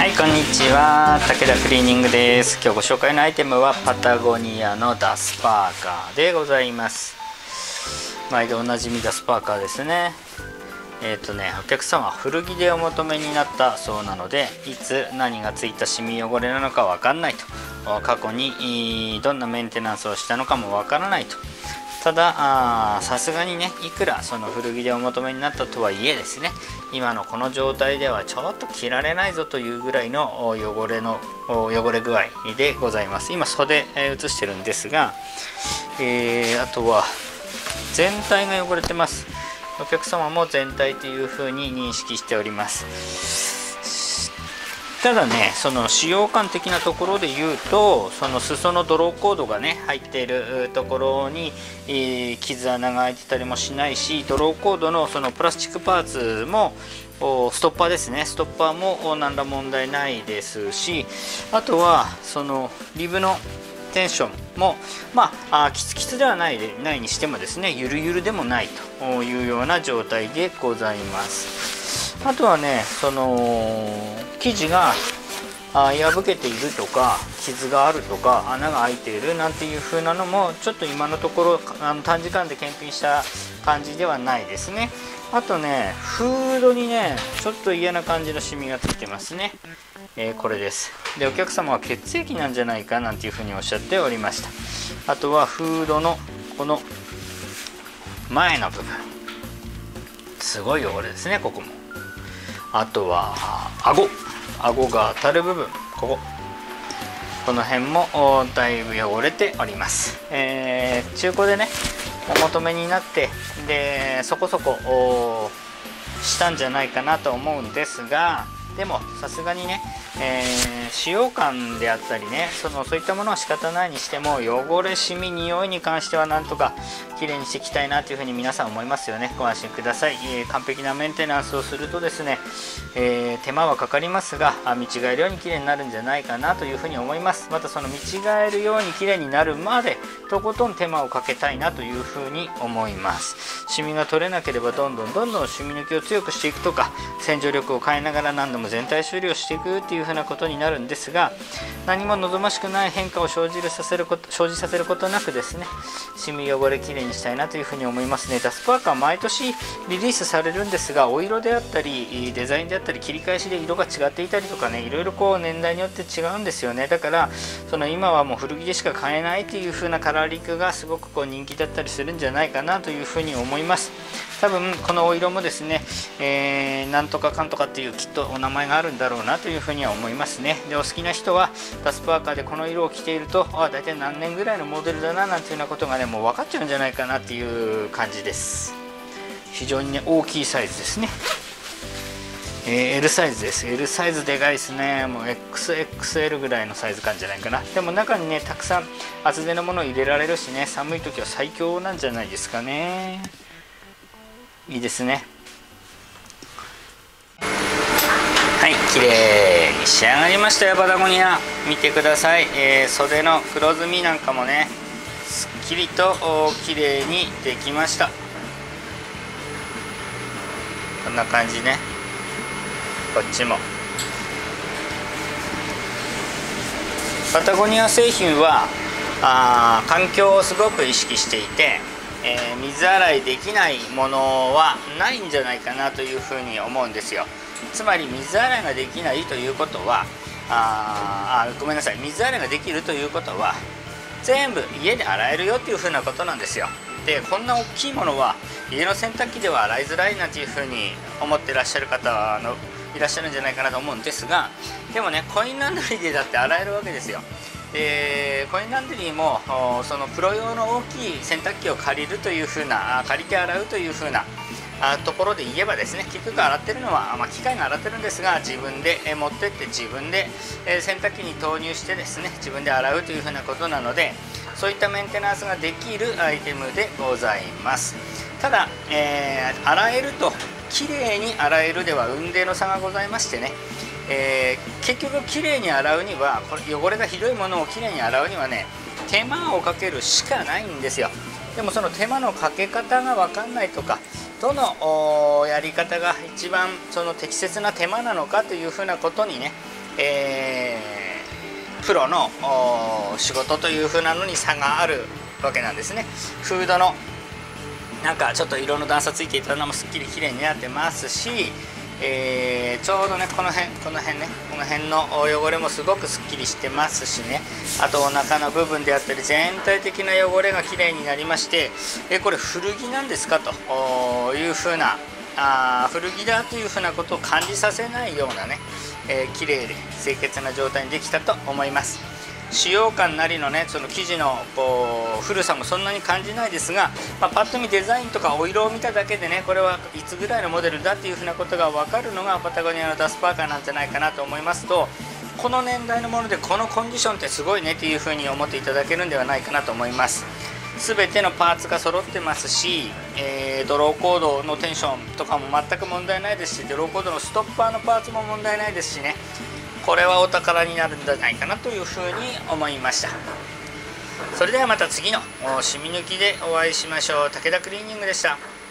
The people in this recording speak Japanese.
はい、こんにちは。武田クリーニングです。今日ご紹介のアイテムはパタゴニアのダスパーカーでございます。毎度おなじみダスパーカーですね。お客様は古着でお求めになったそうなので、いつ何がついたシミ汚れなのかわかんないと、過去にどんなメンテナンスをしたのかもわからないと。たださすがにね、いくらその古着でお求めになったとはいえですね、今のこの状態ではちょっと着られないぞというぐらいの汚れ具合でございます。今袖写してるんですが、あとは全体が汚れてます。お客様も全体というふうに認識しております。ただね、その使用感的なところで言うと、その裾のドローコードがね入っているところに、傷穴が開いてたりもしないし、ドローコードのそのプラスチックパーツもストッパーですね、ストッパーも何ら問題ないですし、あとはそのリブのテンションもキツキツではないにしてもですね、ゆるゆるでもないというような状態でございます。あとはね、その生地が破けているとか、傷があるとか、穴が開いているなんていう風なのもちょっと今のところ短時間で検品した感じではないですね。あとね、フードにねちょっと嫌な感じのシミがついてますね。これです。で、お客様は血液なんじゃないかなんていう風におっしゃっておりました。あとはフードのこの前の部分、すごい汚れですね、ここも。あとは顎が当たる部分、この辺もだいぶ汚れております。中古でねお求めになって、でそこそこしたんじゃないかなと思うんですが、でもさすがにね、使用感であったりね、そういったものは仕方ないにしても、汚れ、シミ、匂いに関してはなんとかきれいにしていきたいなというふうに皆さん思いますよね。ご安心ください。完璧なメンテナンスをするとですね、手間はかかりますが、見違えるようにきれいになるんじゃないかなというふうに思います。またその見違えるようにきれいになるまでとことん手間をかけたいなというふうに思います。シミが取れなければどんどんシミ抜きを強くしていくとか、洗浄力を変えながら何度も全体処理をしていくっていうふうなことになるんですが、何も望ましくない変化を生じさせることなくですね、シミ汚れきれいにしたいなというふうに思いますね。ダスパーカー毎年リリースされるんですが、お色であったりデザインであったり切り返しで色が違っていたりとかね、いろいろ年代によって違うんですよね。だから今はもう古着でしか買えないというふうなカラーリングがすごく人気だったりするんじゃないかなというふうに思います。多分このお色もですね、なんとかかんとかっていうきっとお名前があるんだろうなというふうには思いますね。で、お好きな人はダスパーカーでこの色を着ていると、だいたい何年ぐらいのモデルだななんていうようなことがね、もう分かっちゃうんじゃないかなっていう感じです。非常にね大きいサイズですね。L サイズです。L サイズでかいですね。もう XXL ぐらいのサイズ感じゃないかな。でも中にねたくさん厚手のものを入れられるしね、寒い時は最強なんじゃないですかね。いいですね。はい、綺麗に仕上がりましたよ、パタゴニア。見てください。袖の黒ずみなんかもねすっきりと綺麗にできました。こんな感じね。こっちもパタゴニア製品は環境をすごく意識していて、水洗いできないものはないんじゃないかなというふうに思うんですよ。つまり水洗いができないということはごめんなさい、水洗いができるということは全部家で洗えるよっていうふうなことなんですよ。で、こんな大きいものは家の洗濯機では洗いづらいなんていうふうに思ってらっしゃる方いらっしゃるんじゃないかなと思うんですが、でもねコインランドリーでだって洗えるわけですよ。で、コインランドリーもそのプロ用の大きい洗濯機を借りるというふうな借りて洗うというふうなところで言えばですね、結局洗ってるのは、機械が洗ってるんですが、自分で持ってって自分で洗濯機に投入してですね、自分で洗うというふうなことなので、そういったメンテナンスができるアイテムでございます。ただ、洗えるときれいに洗えるでは雲泥の差がございましてね、結局きれいに洗うには、これ汚れがひどいものをきれいに洗うにはね、手間をかけるしかないんですよ。でもその手間のかけ方が分かんないとか、どのやり方が一番その適切な手間なのかというふうなことにねプロの仕事という風なのに差があるわけなんですね。フードのなんかちょっと色の段差ついていたのもすっきり綺麗になってますし、ちょうどねこの辺の汚れもすごくすっきりしてますしね、あとお腹の部分であったり全体的な汚れが綺麗になりまして、これ古着なんですかという風な古着だという風なことを感じさせないようなね、綺麗で清潔な状態にできたと思います。使用感なりのねその生地の古さもそんなに感じないですが、パッと見デザインとかお色を見ただけでね、これはいつぐらいのモデルだっていうふうなことが分かるのがパタゴニアのダスパーカーなんじゃないかなと思いますと、この年代のものでこのコンディションってすごいねっていうふうに思っていただけるんではないかなと思います。全てのパーツが揃ってますし、ドローコードのテンションとかも全く問題ないですし、ドローコードのストッパーのパーツも問題ないですしね、これはお宝になるんじゃないかなというふうに思いました。それではまた次の染み抜きでお会いしましょう。武田クリーニングでした。